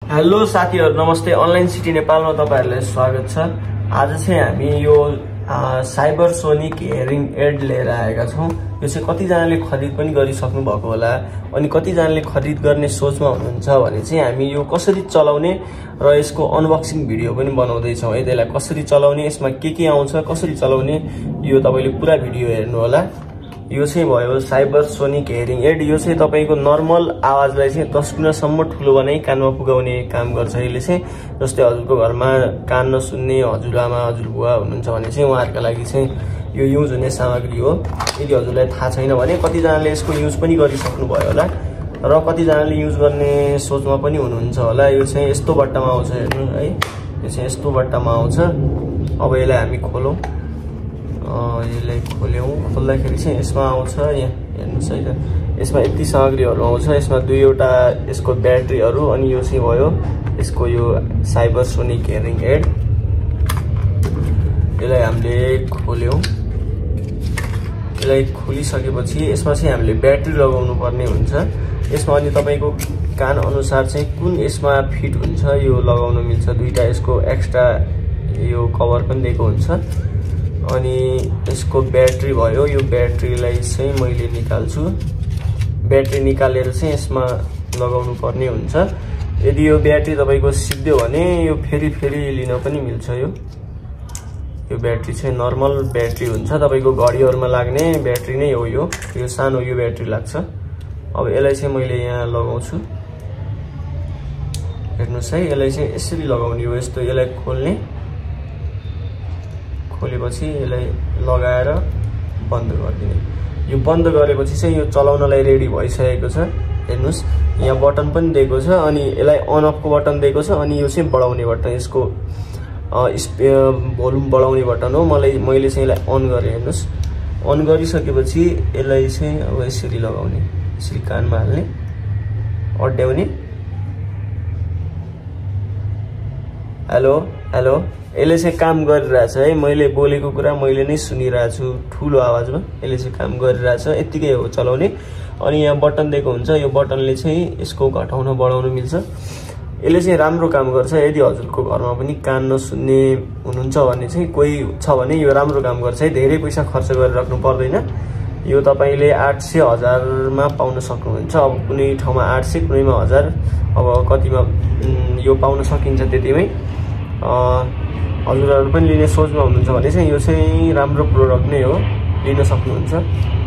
Hello साथीहरु, नमस्ते। Online city नेपालमा तपाईहरुलाई स्वागत छ। आज चाहिँ हामी यो साइबर सोनिक हेयरिङ एड लिएर आएका छौं। यो चाहिँ कतिजनाले खरिद पनि गरिसक्नु भएको होला अनि कतिजनाले खरिद गर्ने सोचमा हुनुहुन्छ भने चाहिँ हामी यो कसरी चलाउने र यसको अनबक्सिङ भिडियो पनि बनाउँदै छौं। यसलाई कसरी चलाउने, यसमा के आउँछ, कसरी चलाउने, यो तपाईले पुरा भिडियो हेर्नु होला। यो चाहिँ भयो साइबर सोनिक हेयरिङ एड। यो चाहिँ तपाईको नर्मल आवाजलाई चाहिँ 10 गुणासम्म ठुलो बनाई कानमा पुगाउने काम गर्छ। यसले चाहिँ जस्तै हजुरको घरमा कान नसुन्ने हजुरआमा हजुरबुवा हुनुहुन्छ भने चाहिँ उहाँहरुका लागि चाहिँ यो युज हुने सामग्री हो। यदि हजुरलाई थाहा छैन भने कतिजनाले यसको युज पनि गरिसक्नु भयो होला र कतिजनाले युज गर्ने सोचमा पनि हुनुहुन्छ होला। यो चाहिँ यस्तो बट्टामा आउँछ, हेर्नु है। यो चाहिँ यस्तो बट्टामा आउँछ। अब यसलाई हामी खोलौं। यसलाई खोल्दाखेरि चाहिँ यसमा आउँछ, यहाँ हेर्नुस् है। यसमा यति सामग्रीहरु आउँछ। यसमा दुईवटा यसको ब्याट्रीहरु अनि यो चाहिँ भयो यसको यो साइबर सोनिक हेयरिङ एड। यसलाई हामीले खोल्यौं। यसलाई खोलिसकेपछि यसमा चाहिँ हामीले ब्याट्री लगाउनु पर्ने हुन्छ। यसमा अनि तपाईको कान अनुसार चाहिँ कुन यसमा फिट हुन्छ यो लगाउन मिल्छ। दुईटा यसको एक्स्ट्रा यो कभर पनि दिएको हुन्छ। अनि यसको ब्याट्री भयो। यो ब्याट्रीलाई चाहिँ मैले निकाल्छु। ब्याट्री निकालेर चाहिँ यसमा लगाउनु पर्ने हुन्छ। यदि यो ब्याट्री तपाईको सिद्धियो भने यो फेरि लिन पनि मिल्छ। यो ब्याट्री चाहिँ नर्मल ब्याट्री हुन्छ। तपाईको घडीहरुमा लाग्ने ब्याट्री नै हो यो सानो यो ब्याट्री लाग्छ। अब यसलाई चाहिँ मैले यहाँ लगाउँछु। हेर्नुस् है, यसलाई चाहिँ यसरी लगाउने हो। यस्तो यसलाई खोलेपछि यसलाई लगाएर बन्द गरिदिने। यो बन्द गरेपछि चाहिँ यो चलाउनलाई रेडी भइसकेको छ। हेर्नुस्, यहाँ बटन पनि दिएको छ अनि यसलाई अन अफ को बटन दिएको छ अनि यो चाहिँ बढाउने बटन, यसको भोल्युम बढाउने बटन हो। मैले चाहिँ यसलाई अन गरे। हेर्नुस्, अन गरिसकेपछि यसलाई चाहिँ अब यसरी लगाउने, यसरी कानमा हाल्ने, अड्याउने। हेलो हेलो, यसले चाहिँ काम गरिरहेछ है। मैले बोलेको कुरा मैले नै सुनिरहेको छु ठुलो आवाजमा। यसले चाहिँ काम गरिरहेछ, यतिकै हो चलाउने। अनि यहाँ बटन दिएको हुन्छ। यो बटनले चाहिँ यसको घटाउन बढाउन मिल्छ। यसले चाहिँ राम्रो काम गर्छ। यदि हजुरको घरमा पनि कान नसुन्ने हुनुहुन्छ भने चाहिँ कोही छ भने यो राम्रो काम गर्छ है। धेरै पैसा खर्च गरेर राख्नु पर्दैन। यो तपाईले 800 1000 मा पाउन सक्नुहुन्छ। अब कुनै ठाउँमा 800, कुनैमा 1000, अब कतिमा यो पाउन सकिन्छ त्यतिमै। हजुरहरु पनि लिने सोचमा हुनुहुन्छ भने चाहिँ यो चाहिँ राम्रो प्रोडक्ट नै हो, लिन सक्नुहुन्छ।